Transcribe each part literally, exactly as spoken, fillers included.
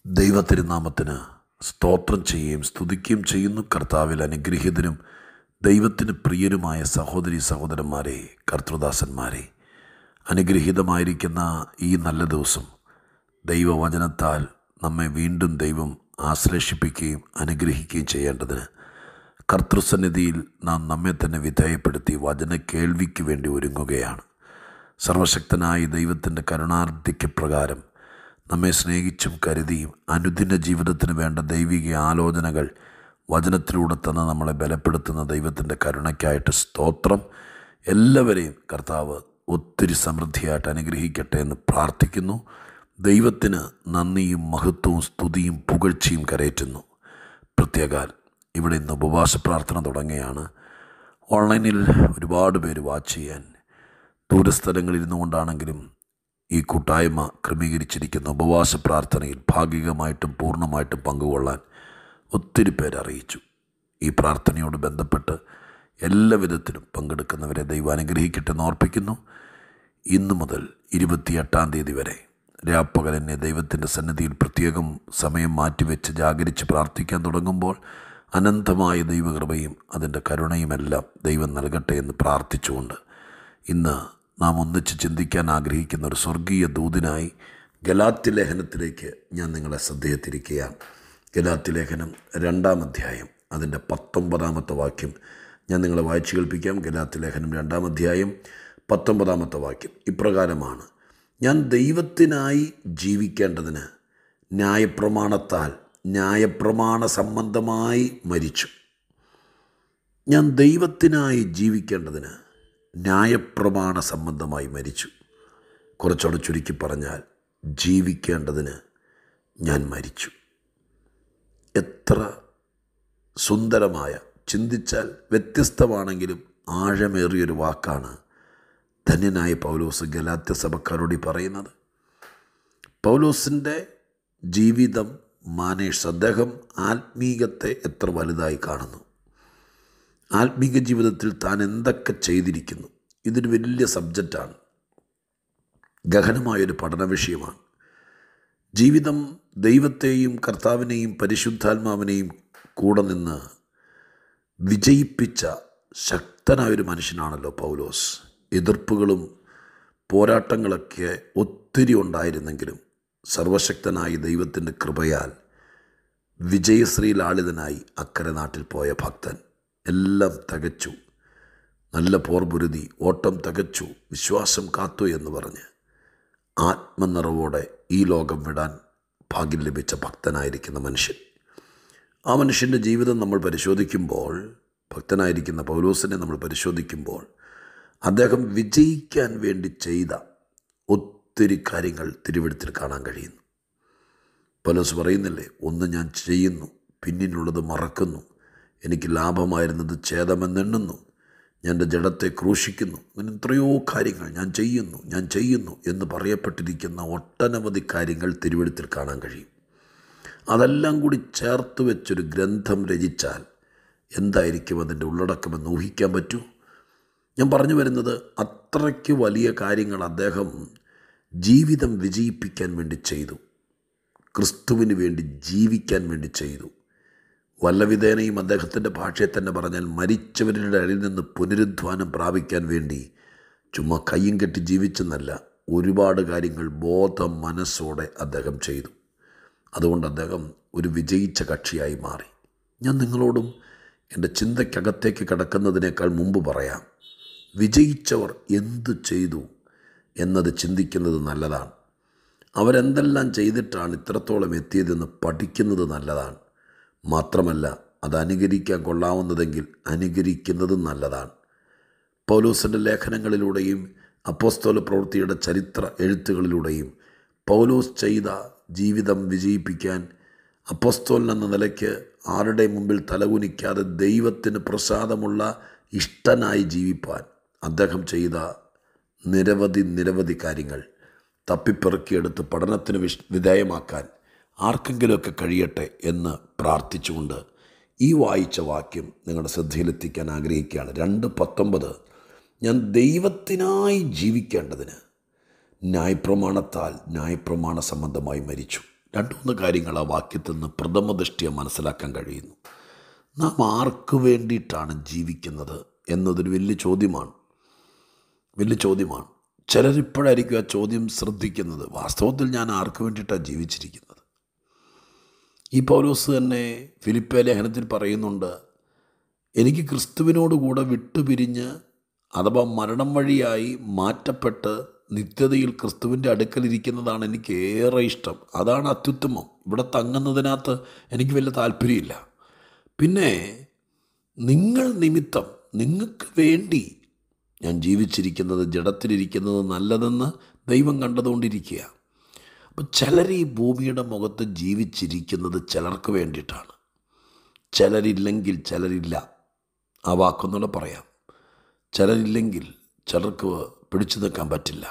ദൈവത്തിരുനാമത്തിന് സ്തോത്രം ചെയ്യുകയും സ്തുതിക്കുകയും ചെയ്യുന്നു. കർത്താവിൽ അനുഗ്രഹീതനും ദൈവത്തിന് പ്രിയരുമായ സഹോദരി സഹോദരന്മാരെ, കർത്തൃദാസന്മാരെ, അനുഗ്രഹീതമായിരിക്കുന്ന ഈ നല്ല ദിവസം ദൈവവചനത്താൽ നമ്മെ വീണ്ടും ദൈവം ആശ്ലേഷിപ്പിക്കുകയും അനുഗ്രഹിക്കുകയും ചെയ്യേണ്ടതിന് കർത്തൃസന്നിധിയിൽ നാം നമ്മെ തന്നെ വിധേയപ്പെടുത്തി വചന കേൾവിക്ക് വേണ്ടി ഒരുങ്ങുകയാണ്. സർവശക്തനായ ദൈവത്തിൻ്റെ കരുണാർദ്ധിക്ക് പ്രകാരം നമ്മെ സ്നേഹിച്ചും കരുതിയും അനുദിന ജീവിതത്തിന് വേണ്ട ദൈവിക ആലോചനകൾ വചനത്തിലൂടെ തന്നെ നമ്മളെ ബലപ്പെടുത്തുന്ന ദൈവത്തിൻ്റെ കരുണയ്ക്കായിട്ട് സ്തോത്രം. എല്ലാവരെയും കർത്താവ് ഒത്തിരി സമൃദ്ധിയായിട്ട് അനുഗ്രഹിക്കട്ടെ എന്ന് പ്രാർത്ഥിക്കുന്നു. ദൈവത്തിന് നന്ദിയും മഹത്വവും സ്തുതിയും പുകഴ്ചയും കരയറ്റുന്നു. പ്രത്യേകാൽ ഇവിടെ ഇന്ന് ഉപവാസ പ്രാർത്ഥന തുടങ്ങുകയാണ്. ഓൺലൈനിൽ ഒരുപാട് പേര് വാച്ച് ചെയ്യാൻ ദൂരസ്ഥലങ്ങളിൽ ഇരുന്നുകൊണ്ടാണെങ്കിലും ഈ കൂട്ടായ്മ ക്രമീകരിച്ചിരിക്കുന്ന ഉപവാസ പ്രാർത്ഥനയിൽ ഭാഗികമായിട്ടും പൂർണ്ണമായിട്ടും പങ്കുകൊള്ളാൻ ഒത്തിരി പേര് അറിയിച്ചു. ഈ പ്രാർത്ഥനയോട് ബന്ധപ്പെട്ട് എല്ലാ വിധത്തിലും പങ്കെടുക്കുന്നവരെ ദൈവം അനുഗ്രഹിക്കട്ടെ എന്ന് ഓർപ്പിക്കുന്നു. ഇന്നു മുതൽ ഇരുപത്തിയെട്ടാം തീയതി വരെ രാപ്പകൽ എന്നെ ദൈവത്തിൻ്റെ സന്നിധിയിൽ പ്രത്യേകം സമയം മാറ്റിവെച്ച് ജാഗരിച്ച് പ്രാർത്ഥിക്കാൻ തുടങ്ങുമ്പോൾ അനന്തമായ ദൈവകൃപയും അതിൻ്റെ കരുണയുമെല്ലാം ദൈവം നൽകട്ടെ എന്ന് പ്രാർത്ഥിച്ചുകൊണ്ട് ഇന്ന് നാം ഒന്നിച്ച് ചിന്തിക്കാൻ ആഗ്രഹിക്കുന്ന ഒരു സ്വർഗീയ ദൂതിനായി ഗലാത്യ ലേഖനത്തിലേക്ക് ഞാൻ നിങ്ങളെ ശ്രദ്ധയെത്തിരിക്കുകയാണ്. ഗലാത്യ ലേഖനം രണ്ടാം അധ്യായം അതിൻ്റെ പത്തൊമ്പതാമത്തെ വാക്യം ഞാൻ നിങ്ങളെ വായിച്ചു കേൾപ്പിക്കാം. ഗലാത്യ ലേഖനം രണ്ടാം അധ്യായം പത്തൊമ്പതാമത്തെ വാക്യം ഇപ്രകാരമാണ്: ഞാൻ ദൈവത്തിനായി ജീവിക്കേണ്ടതിന് ന്യായപ്രമാണത്താൽ ന്യായപ്രമാണ സംബന്ധമായി മരിച്ചു. ഞാൻ ദൈവത്തിനായി ജീവിക്കേണ്ടതിന് ന്യായപ്രമാണ സംബന്ധമായി മരിച്ചു. കുറച്ചുകൂടെ ചുരുക്കി പറഞ്ഞാൽ ജീവിക്കേണ്ടതിന് ഞാൻ മരിച്ചു. എത്ര സുന്ദരമായ, ചിന്തിച്ചാൽ വ്യത്യസ്തമാണെങ്കിലും ആഴമേറിയൊരു വാക്കാണ് ധന്യനായ പൗലോസ് ഗലാത്യ സഭക്കാരോട് പറയുന്നത്. പൗലോസിൻ്റെ ജീവിതം മാനേഷ്, അദ്ദേഹം ആത്മീകത്തെ എത്ര വലുതായി കാണുന്നു, ആത്മീക ജീവിതത്തിൽ താൻ എന്തൊക്കെ ചെയ്തിരിക്കുന്നു. ഇതൊരു വലിയ സബ്ജക്റ്റാണ്, ഗഹനമായൊരു പഠന വിഷയമാണ്. ജീവിതം ദൈവത്തെയും കർത്താവിനെയും പരിശുദ്ധാത്മാവിനെയും കൂടെ നിന്ന് വിജയിപ്പിച്ച ശക്തനായൊരു മനുഷ്യനാണല്ലോ പൗലോസ്. എതിർപ്പുകളും പോരാട്ടങ്ങളൊക്കെ ഒത്തിരി ഉണ്ടായിരുന്നെങ്കിലും സർവശക്തനായ ദൈവത്തിൻ്റെ കൃപയാൽ വിജയശ്രീലാളിതനായി അക്കരെ നാട്ടിൽ പോയ ഭക്തൻ. എല്ലാം തികച്ചു, നല്ല പോർപുരുതി, ഓട്ടം തികച്ചു, വിശ്വാസം കാത്തു എന്ന് പറഞ്ഞ് ആത്മനിറവോടെ ഈ ലോകം വിടാൻ ഭാഗ്യം ലഭിച്ച ഭക്തനായിരിക്കുന്ന മനുഷ്യൻ. ആ മനുഷ്യൻ്റെ ജീവിതം നമ്മൾ പരിശോധിക്കുമ്പോൾ, ഭക്തനായിരിക്കുന്ന പൗലോസിനെ നമ്മൾ പരിശോധിക്കുമ്പോൾ, അദ്ദേഹം വിജയിക്കാൻ വേണ്ടി ചെയ്ത ഒത്തിരി കാര്യങ്ങൾ തിരുവെഴുത്തിൽ കാണാൻ കഴിയുന്നു. പൗലോസ് പറയുന്നില്ലേ, ഒന്ന് ഞാൻ ചെയ്യുന്നു, പിന്നിലുള്ളത് മറക്കുന്നു, എനിക്ക് ലാഭമായിരുന്നത് ഛേദമെന്നെണ്ണുന്നു, ഞാൻ എൻ്റെ ജഡത്തെ ക്രൂശിക്കുന്നു. അങ്ങനെ എത്രയോ കാര്യങ്ങൾ ഞാൻ ചെയ്യുന്നു ഞാൻ ചെയ്യുന്നു എന്ന് പറയപ്പെട്ടിരിക്കുന്ന ഒട്ടനവധി കാര്യങ്ങൾ തിരുവെഴുത്തിൽ കാണാൻ കഴിയും. അതെല്ലാം കൂടി ചേർത്ത് വെച്ചൊരു ഗ്രന്ഥം രചിച്ചാൽ എന്തായിരിക്കും അതിൻ്റെ ഉള്ളടക്കമെന്ന് ഊഹിക്കാൻ പറ്റൂ? ഞാൻ പറഞ്ഞു വരുന്നത്, അത്രയ്ക്ക് വലിയ കാര്യങ്ങൾ അദ്ദേഹം ജീവിതം വിജയിപ്പിക്കാൻ വേണ്ടി ചെയ്തു, ക്രിസ്തുവിന് വേണ്ടി ജീവിക്കാൻ വേണ്ടി ചെയ്തു. വല്ലവിധേനയും അദ്ദേഹത്തിൻ്റെ ഭാഷയെ തന്നെ പറഞ്ഞാൽ മരിച്ചവരുടെ ഇടയിൽ നിന്ന് പുനരുദ്ധാനം പ്രാപിക്കാൻ വേണ്ടി ചുമ്മാ കയ്യും കെട്ടി ജീവിച്ചെന്നല്ല, ഒരുപാട് കാര്യങ്ങൾ ബോധ മനസ്സോടെ അദ്ദേഹം ചെയ്തു. അതുകൊണ്ട് അദ്ദേഹം ഒരു വിജയിച്ച കക്ഷിയായി മാറി. ഞാൻ നിങ്ങളോടും എൻ്റെ ചിന്തയ്ക്കകത്തേക്ക് കടക്കുന്നതിനേക്കാൾ മുമ്പ് പറയാം, വിജയിച്ചവർ എന്തു ചെയ്തു എന്നത് ചിന്തിക്കുന്നത് നല്ലതാണ്. അവരെന്തെല്ലാം ചെയ്തിട്ടാണ് ഇത്രത്തോളം എത്തിയതെന്ന് പഠിക്കുന്നത് നല്ലതാണ്. മാത്രമല്ല, അത് അനുകരിക്കാൻ കൊള്ളാവുന്നതെങ്കിൽ അനുകരിക്കുന്നതും നല്ലതാണ്. പൗലോസിൻ്റെ ലേഖനങ്ങളിലൂടെയും അപ്പോസ്തല പ്രവൃത്തിയുടെ ചരിത്ര എഴുത്തുകളിലൂടെയും പൗലോസ് ചെയ്ത ജീവിതം വിജയിപ്പിക്കാൻ, അപ്പോസ്തലൻ എന്ന നിലയ്ക്ക് ആരുടെ മുമ്പിൽ തലകുനിക്കാതെ ദൈവത്തിന് പ്രസാദമുള്ള ഇഷ്ടനായി ജീവിപ്പാൻ അദ്ദേഹം ചെയ്ത നിരവധി നിരവധി കാര്യങ്ങൾ തപ്പിപ്പെറുക്കിയെടുത്ത് പഠനത്തിന് വിഷ് വിധേയമാക്കാൻ ആർക്കെങ്കിലുമൊക്കെ കഴിയട്ടെ എന്ന് പ്രാർത്ഥിച്ചുകൊണ്ട് ഈ വായിച്ച വാക്യം നിങ്ങളുടെ ശ്രദ്ധയിലെത്തിക്കാൻ ആഗ്രഹിക്കുകയാണ്. രണ്ട് പത്തൊമ്പത്: ഞാൻ ദൈവത്തിനായി ജീവിക്കേണ്ടതിന് ന്യായപ്രമാണത്താൽ ന്യായപ്രമാണ സംബന്ധമായി മരിച്ചു. രണ്ട് മൂന്ന് കാര്യങ്ങൾ ആ വാക്യത്തിൽ നിന്ന് പ്രഥമ ദൃഷ്ടിയെ മനസ്സിലാക്കാൻ കഴിയുന്നു. നാം ആർക്ക് വേണ്ടിയിട്ടാണ് ജീവിക്കുന്നത് എന്നതൊരു വലിയ ചോദ്യമാണ് വലിയ ചോദ്യമാണ് ചിലരിപ്പോഴായിരിക്കും ആ ചോദ്യം ശ്രദ്ധിക്കുന്നത്. വാസ്തവത്തിൽ ഞാൻ ആർക്ക് വേണ്ടിയിട്ടാണ് ജീവിച്ചിരിക്കുന്നത്? ഈ പൗലോസ് തന്നെ ഫിലിപ്പേ ലേഖനത്തിൽ പറയുന്നുണ്ട്, എനിക്ക് ക്രിസ്തുവിനോട് കൂടെ വിട്ടുപിരിഞ്ഞ് അഥവാ മരണം വഴിയായി മാറ്റപ്പെട്ട് നിത്യതയിൽ ക്രിസ്തുവിൻ്റെ അടുക്കലിരിക്കുന്നതാണ് എനിക്ക് ഏറെ ഇഷ്ടം. അതാണ് അത്യുത്തമം. ഇവിടെ തങ്ങുന്നതിനകത്ത് എനിക്ക് വലിയ താല്പര്യമില്ല. പിന്നെ നിങ്ങൾ നിമിത്തം, നിങ്ങൾക്ക് വേണ്ടി ഞാൻ ജീവിച്ചിരിക്കുന്നത്, ജഡത്തിലിരിക്കുന്നത് നല്ലതെന്ന് ദൈവം കണ്ടതുകൊണ്ടിരിക്കുക. അപ്പം ചിലർ ഈ ഭൂമിയുടെ മുഖത്ത് ജീവിച്ചിരിക്കുന്നത് ചിലർക്ക് വേണ്ടിയിട്ടാണ്. ചിലരില്ലെങ്കിൽ ചിലരില്ല. ആ വാക്കൊന്നുകൂടെ പറയാം. ചിലരില്ലെങ്കിൽ ചിലർക്ക് പിടിച്ചു നിൽക്കാൻ പറ്റില്ല.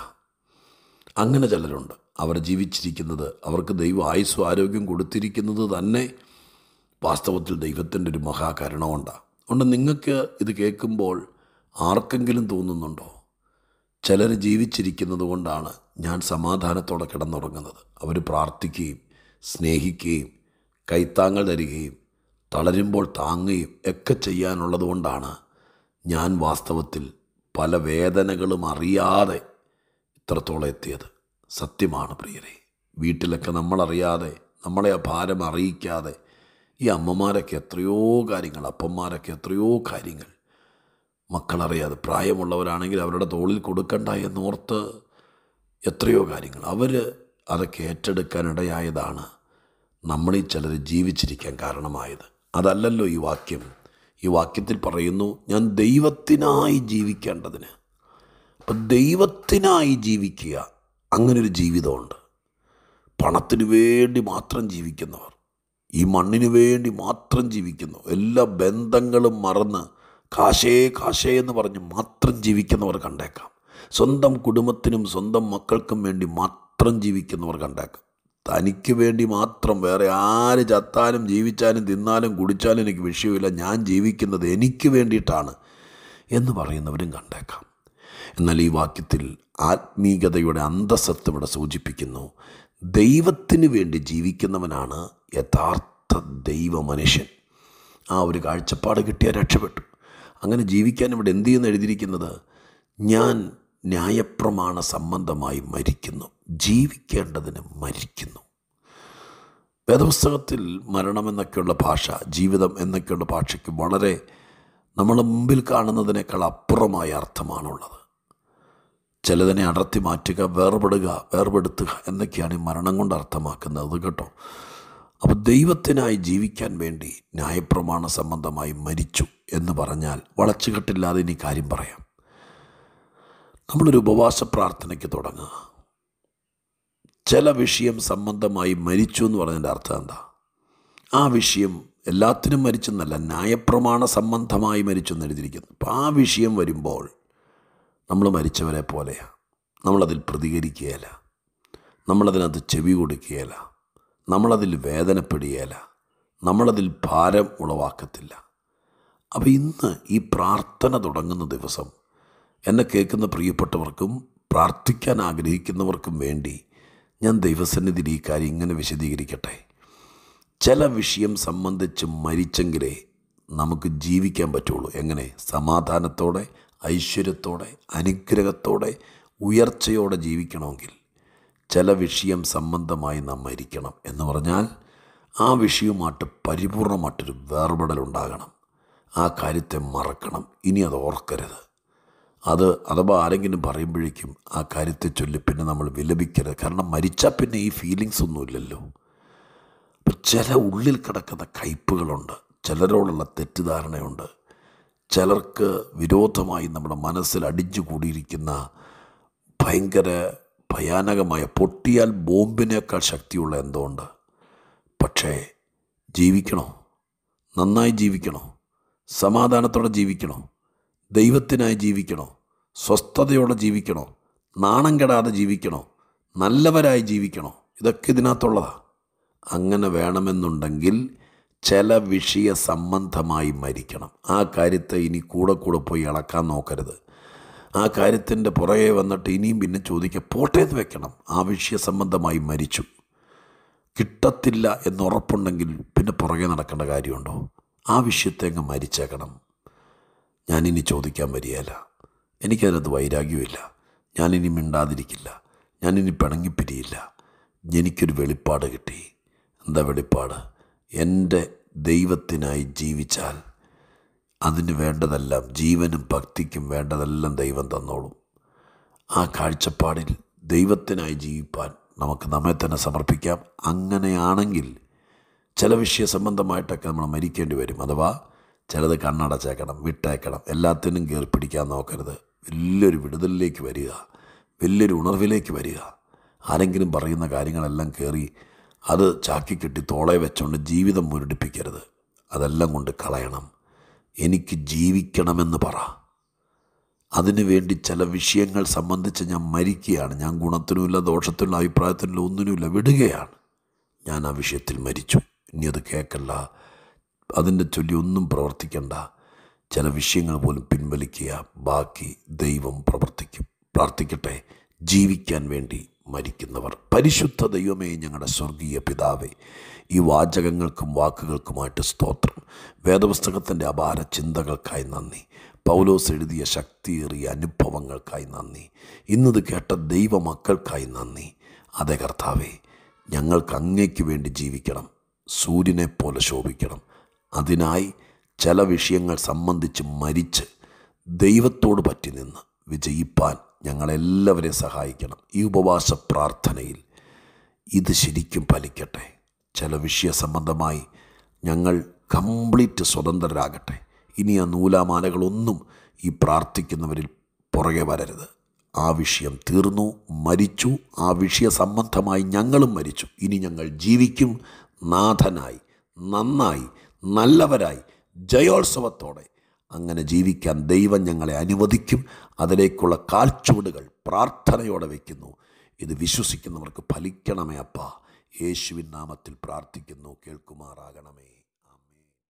അങ്ങനെ ചിലരുണ്ട്. അവർ ജീവിച്ചിരിക്കുന്നത്, അവർക്ക് ദൈവം ആയുസ്സും ആരോഗ്യം കൊടുത്തിരിക്കുന്നത് തന്നെ വാസ്തവത്തിൽ ദൈവത്തിൻ്റെ ഒരു മഹാകരുണ കൊണ്ടാണ്. അതുകൊണ്ട് നിങ്ങൾക്ക് ഇത് കേൾക്കുമ്പോൾ ആർക്കെങ്കിലും തോന്നുന്നുണ്ടോ, ചിലർ ജീവിച്ചിരിക്കുന്നത് കൊണ്ടാണ് ഞാൻ സമാധാനത്തോടെ കിടന്നുറങ്ങുന്നത്? അവർ പ്രാർത്ഥിക്കുകയും സ്നേഹിക്കുകയും കൈത്താങ്ങൾ തരികയും തളരുമ്പോൾ താങ്ങുകയും ഒക്കെ ചെയ്യാനുള്ളത് കൊണ്ടാണ് ഞാൻ വാസ്തവത്തിൽ പല വേദനകളും അറിയാതെ ഇത്രത്തോളം എത്തിയത്. സത്യമാണ് പ്രിയരെ. വീട്ടിലൊക്കെ നമ്മളറിയാതെ, നമ്മളെ ആ ഭാരം അറിയിക്കാതെ ഈ അമ്മമാരൊക്കെ എത്രയോ കാര്യങ്ങൾ, അപ്പന്മാരൊക്കെ എത്രയോ കാര്യങ്ങൾ മക്കളറിയാതെ, പ്രായമുള്ളവരാണെങ്കിൽ അവരുടെ തോളിൽ കൊടുക്കണ്ട എന്നോർത്ത് എത്രയോ കാര്യങ്ങൾ അവർ അതൊക്കെ ഏറ്റെടുക്കാനിടയായതാണ് നമ്മളീ ചിലർ ജീവിച്ചിരിക്കാൻ കാരണമായത്. അതല്ലല്ലോ ഈ വാക്യം. ഈ വാക്യത്തിൽ പറയുന്നു, ഞാൻ ദൈവത്തിനായി ജീവിക്കേണ്ടതിന്. അപ്പം ദൈവത്തിനായി ജീവിക്കുക, അങ്ങനൊരു ജീവിതമുണ്ട്. പണത്തിന് വേണ്ടി മാത്രം ജീവിക്കുന്നവർ, ഈ മണ്ണിന് വേണ്ടി മാത്രം ജീവിക്കുന്നു, എല്ലാ ബന്ധങ്ങളും മറന്ന് കാശേ കാശേ എന്ന് പറഞ്ഞ് മാത്രം ജീവിക്കുന്നവർ കണ്ടേക്കാം. സ്വന്തം കുടുംബത്തിനും സ്വന്തം മക്കൾക്കും വേണ്ടി മാത്രം ജീവിക്കുന്നവർ കണ്ടേക്കാം. തനിക്ക് വേണ്ടി മാത്രം, വേറെ ആര് ചത്താലും ജീവിച്ചാലും തിന്നാലും കുടിച്ചാലും എനിക്ക് വിഷയമില്ല, ഞാൻ ജീവിക്കുന്നത് എനിക്ക് വേണ്ടിയിട്ടാണ് എന്ന് പറയുന്നവരും കണ്ടേക്കാം. എന്നാൽ ഈ വാക്യത്തിൽ ആത്മീകതയുടെ അന്തസ്സത്ത് ഇവിടെ സൂചിപ്പിക്കുന്നു. ദൈവത്തിന് വേണ്ടി ജീവിക്കുന്നവനാണ് യഥാർത്ഥ ദൈവ മനുഷ്യൻ. ആ ഒരു കാഴ്ചപ്പാട് കിട്ടിയാൽ രക്ഷപ്പെട്ടു. അങ്ങനെ ജീവിക്കാൻ ഇവിടെ എന്ത് ചെയ്യുന്നു എഴുതിയിരിക്കുന്നത്? ഞാൻ ന്യായപ്രമാണ സംബന്ധമായി മരിക്കുന്നു, ജീവിക്കേണ്ടതിന് മരിക്കുന്നു. വേദപുസ്തകത്തിൽ മരണം എന്നൊക്കെയുള്ള ഭാഷ, ജീവിതം എന്നൊക്കെയുള്ള ഭാഷയ്ക്ക് വളരെ നമ്മളെ മുമ്പിൽ കാണുന്നതിനേക്കാൾ അപ്പുറമായ അർത്ഥമാണുള്ളത്. ചിലതിനെ അടർത്തി മാറ്റുക, വേർപെടുക, വേർപെടുത്തുക എന്നൊക്കെയാണ് ഈ മരണം കൊണ്ട് അർത്ഥമാക്കുന്നത് കേട്ടോ. അപ്പോൾ ദൈവത്തിനായി ജീവിക്കാൻ വേണ്ടി ന്യായപ്രമാണ സംബന്ധമായി മരിച്ചു എന്ന് പറഞ്ഞാൽ വളച്ചുകെട്ടില്ലാതെ ഇനി കാര്യം പറയാം. നമ്മളൊരു ഉപവാസ പ്രാർത്ഥനയ്ക്ക് തുടങ്ങുക. ചില വിഷയം സംബന്ധമായി മരിച്ചു എന്ന് പറഞ്ഞതിൻ്റെ അർത്ഥം എന്താ? ആ വിഷയം എല്ലാത്തിനും മരിച്ചെന്നല്ല, ന്യായപ്രമാണ സംബന്ധമായി മരിച്ചു എന്ന് എഴുതിയിരിക്കുന്നു. അപ്പോൾ ആ വിഷയം വരുമ്പോൾ നമ്മൾ മരിച്ചവരെ പോലെയാണ്. നമ്മളതിൽ പ്രതികരിക്കുകയില്ല, നമ്മളതിനകത്ത് ചെവി കൊടുക്കുകയില്ല, നമ്മളതിൽ വേദനപ്പെടുകയില്ല, നമ്മളതിൽ ഭാരം ഉളവാക്കത്തില്ല. അപ്പോൾ ഇന്ന് ഈ പ്രാർത്ഥന തുടങ്ങുന്ന ദിവസം എന്നെ കേൾക്കുന്ന പ്രിയപ്പെട്ടവർക്കും പ്രാർത്ഥിക്കാൻ ആഗ്രഹിക്കുന്നവർക്കും വേണ്ടി ഞാൻ ദൈവസന്നിധിയിൽ ഈ കാര്യം ഇങ്ങനെ വിശദീകരിക്കട്ടെ. ചില വിഷയം സംബന്ധിച്ച് മരിച്ചെങ്കിലേ നമുക്ക് ജീവിക്കാൻ പറ്റുള്ളൂ. എങ്ങനെ? സമാധാനത്തോടെ, ഐശ്വര്യത്തോടെ, അനുഗ്രഹത്തോടെ, ഉയർച്ചയോടെ ജീവിക്കണമെങ്കിൽ ചില വിഷയം സംബന്ധമായി നാം മരിക്കണം. എന്ന് പറഞ്ഞാൽ ആ വിഷയവുമായിട്ട് പരിപൂർണമായിട്ടൊരു വേർപെടലുണ്ടാകണം. ആ കാര്യത്തെ മറക്കണം, ഇനി അത് ഓർക്കരുത്. അത് അഥവാ ആരെങ്കിലും പറയുമ്പോഴേക്കും ആ കാര്യത്തെ ചൊല്ലി പിന്നെ നമ്മൾ വിലപിക്കരുത്. കാരണം മരിച്ചാൽ പിന്നെ ഈ ഫീലിങ്സ് ഒന്നുമില്ലല്ലോ. അപ്പം ചില ഉള്ളിൽ കിടക്കുന്ന കയ്പുകളുണ്ട്, ചിലരോടുള്ള തെറ്റിദ്ധാരണയുണ്ട്, ചിലർക്ക് വിരോധമായി നമ്മുടെ മനസ്സിൽ അടിച്ചു കൂടിയിരിക്കുന്ന ഭയങ്കര ഭയാനകമായ, പൊട്ടിയാൽ ബോംബിനേക്കാൾ ശക്തിയുള്ള എന്തോ ഉണ്ട്. പക്ഷേ ജീവിക്കണോ? നന്നായി ജീവിക്കണോ? സമാധാനത്തോടെ ജീവിക്കണോ? ദൈവത്തിനായി ജീവിക്കണോ? സ്വസ്ഥതയോടെ ജീവിക്കണോ? നാണം കെടാതെ ജീവിക്കണോ? നല്ലവരായി ജീവിക്കണോ? ഇതൊക്കെ ഇതിനകത്തുള്ളതാണ്. അങ്ങനെ വേണമെന്നുണ്ടെങ്കിൽ ചില വിഷയ സംബന്ധമായി മരിക്കണം. ആ കാര്യത്തെ ഇനി കൂടെ കൂടെ പോയി ഇളക്കാൻ നോക്കരുത്. ആ കാര്യത്തിൻ്റെ പുറകെ വന്നിട്ട് ഇനിയും പിന്നെ ചോദിക്കുക പോട്ടേന്ന് വെക്കണം. ആ വിഷയ സംബന്ധമായി മരിച്ചു. കിട്ടത്തില്ല എന്നുറപ്പുണ്ടെങ്കിൽ പിന്നെ പുറകെ നടക്കേണ്ട കാര്യമുണ്ടോ? ആ വിഷയത്തെ അങ്ങ് മരിച്ചേക്കണം. ഞാനിനി ചോദിക്കാൻ വരികയില്ല, എനിക്കതിനകത്ത് വൈരാഗ്യമില്ല, ഞാനിനി മിണ്ടാതിരിക്കില്ല, ഞാനിനി പിണങ്ങിപ്പിരിയില്ല. എനിക്കൊരു വെളിപ്പാട് കിട്ടി. എന്താ വെളിപ്പാട്? എൻ്റെ ദൈവത്തിനായി ജീവിച്ചാൽ അതിന് വേണ്ടതെല്ലാം, ജീവനും ഭക്തിക്കും വേണ്ടതെല്ലാം ദൈവം തന്നോളും. ആ കാഴ്ചപ്പാടിൽ ദൈവത്തിനായി ജീവിപ്പാൻ നമുക്ക് നമ്മെ തന്നെ സമർപ്പിക്കാം. അങ്ങനെയാണെങ്കിൽ ചില വിഷയ സംബന്ധമായിട്ടൊക്കെ നമ്മൾ മരിക്കേണ്ടി വരും. അഥവാ ചിലത് കണ്ണടച്ചേക്കണം, വിട്ടേക്കണം, എല്ലാത്തിനും കയറി പിടിക്കാൻ നോക്കരുത്. വലിയൊരു വിടുതലിലേക്ക് വരിക, വലിയൊരു ഉണർവിലേക്ക് വരിക. ആരെങ്കിലും പറയുന്ന കാര്യങ്ങളെല്ലാം കയറി അത് ചാക്കി കെട്ടി തോളെ വെച്ചുകൊണ്ട് ജീവിതം മുരടിപ്പിക്കരുത്. അതെല്ലാം കൊണ്ട് കളയണം. എനിക്ക് ജീവിക്കണമെന്ന് പറ. അതിനുവേണ്ടി ചില വിഷയങ്ങൾ സംബന്ധിച്ച് ഞാൻ മരിക്കുകയാണ്. ഞാൻ ഗുണത്തിനുമില്ല, ദോഷത്തിനുള്ള അഭിപ്രായത്തിനുള്ള ഒന്നിനുമില്ല, വിടുകയാണ്. ഞാൻ ആ വിഷയത്തിൽ മരിച്ചു. ഇനി അത് കേൾക്കണ്ട, അതിൻ്റെ ചൊല്ലി ഒന്നും പ്രവർത്തിക്കണ്ട. ചില വിഷയങ്ങൾ പോലും പിൻവലിക്കുക. ബാക്കി ദൈവം പ്രവർത്തിക്കും. പ്രാർത്ഥിക്കട്ടെ. ജീവിക്കാൻ വേണ്ടി മരിക്കുന്നവർ. പരിശുദ്ധ ദൈവമേ, ഞങ്ങളുടെ സ്വർഗീയ പിതാവേ, ഈ വാചകങ്ങൾക്കും വാക്കുകൾക്കുമായിട്ട് സ്തോത്രം. വേദപുസ്തകത്തിൻ്റെ അപാര ചിന്തകൾക്കായി നന്ദി. പൗലോസ് എഴുതിയ ശക്തിയേറിയ അനുഭവങ്ങൾക്കായി നന്ദി. ഇന്നത് കേട്ട ദൈവമക്കൾക്കായി നന്ദി. അതേ കർത്താവേ, ഞങ്ങൾക്ക് അങ്ങേക്ക് വേണ്ടി ജീവിക്കണം, സൂര്യനെ പോലെ ശോഭിക്കണം. അതിനായി ചില വിഷയങ്ങൾ സംബന്ധിച്ച് മരിച്ച് ദൈവത്തോട് പറ്റി നിന്ന് വിജയിപ്പാൻ ഞങ്ങളെല്ലാവരെയും സഹായിക്കണം. ഈ ഉപവാസ പ്രാർത്ഥനയിൽ ഇത് ശരിക്കും ഫലിക്കട്ടെ. ചില വിഷയ സംബന്ധമായി ഞങ്ങൾ കംപ്ലീറ്റ് സ്വതന്ത്രരാകട്ടെ. ഇനി ആ നൂലാമാലകളൊന്നും ഈ പ്രാർത്ഥിക്കുന്നവരിൽ പുറകെ വരരുത്. ആ വിഷയം തീർന്നു, മരിച്ചു. ആ വിഷയ സംബന്ധമായി ഞങ്ങളും മരിച്ചു. ഇനി ഞങ്ങൾ ജീവിക്കും, നാഥനായി, നന്നായി, നല്ലവരായി, ജയോത്സവത്തോടെ. അങ്ങനെ ജീവിക്കാൻ ദൈവം ഞങ്ങളെ അനുവദിക്കും. അതിലേക്കുള്ള കാൽച്ചുവടുകൾ പ്രാർത്ഥനയോടെ വയ്ക്കുന്നു. ഇത് വിശ്വസിക്കുന്നവർക്ക് ഫലിക്കണമേ അപ്പാ. യേശുവിൻ നാമത്തിൽ പ്രാർത്ഥിക്കുന്നു, കേൾക്കുമാറാകണമേ.